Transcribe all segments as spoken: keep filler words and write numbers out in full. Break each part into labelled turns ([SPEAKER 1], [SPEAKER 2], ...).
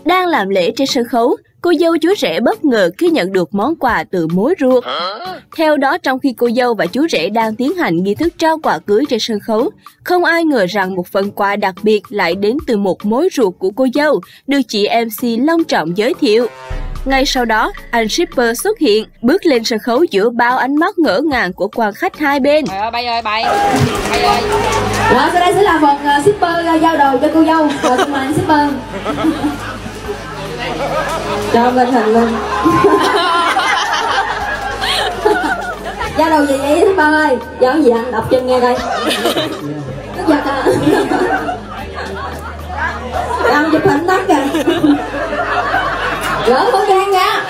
[SPEAKER 1] Đang làm lễ trên sân khấu, cô dâu chú rể bất ngờ khi nhận được món quà từ mối ruột. Theo đó, trong khi cô dâu và chú rể đang tiến hành nghi thức trao quà cưới trên sân khấu, không ai ngờ rằng một phần quà đặc biệt lại đến từ một mối ruột của cô dâu, được chị em xê long trọng giới thiệu. Ngay sau đó, anh shipper xuất hiện, bước lên sân khấu giữa bao ánh mắt ngỡ ngàng của quan khách hai bên.
[SPEAKER 2] Trời ơi, bay ơi, bay, bay ơi.
[SPEAKER 3] Rồi, sau đây sẽ là phần uh, shipper uh, giao đồ cho cô dâu. Rồi, xin mời anh shipper. Cho ông lên hình luôn. Giao đồ gì vậy shipper ơi? Giao gì anh đọc cho nghe coi. Tức giật à. Ông chụp hình tắt kìa. Gỡ khẩu trang ra.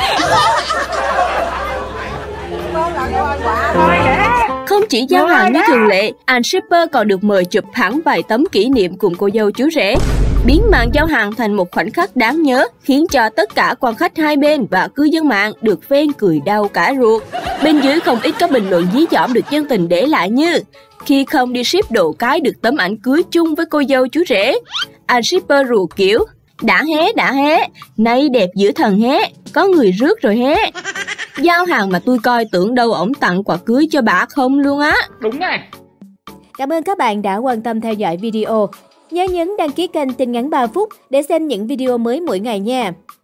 [SPEAKER 1] Không chỉ giao hàng như thường lệ, anh shipper còn được mời chụp hẳn vài tấm kỷ niệm cùng cô dâu chú rể, biến màn giao hàng thành một khoảnh khắc đáng nhớ, khiến cho tất cả quan khách hai bên và cư dân mạng được phen cười đau cả ruột. Bên dưới không ít các bình luận dí dỏm được dân tình để lại như: khi không đi ship đồ cái được tấm ảnh cưới chung với cô dâu chú rể. Anh shipper rùa kiểu: đã hé đã hé, nay đẹp giữa thần hé, có người rước rồi hé. Giao hàng mà tôi coi tưởng đâu ổng tặng quà cưới cho bà không luôn á.
[SPEAKER 2] Đúng rồi.
[SPEAKER 4] Cảm ơn các bạn đã quan tâm theo dõi video. Nhớ nhấn đăng ký kênh Tin Ngắn ba phút để xem những video mới mỗi ngày nha.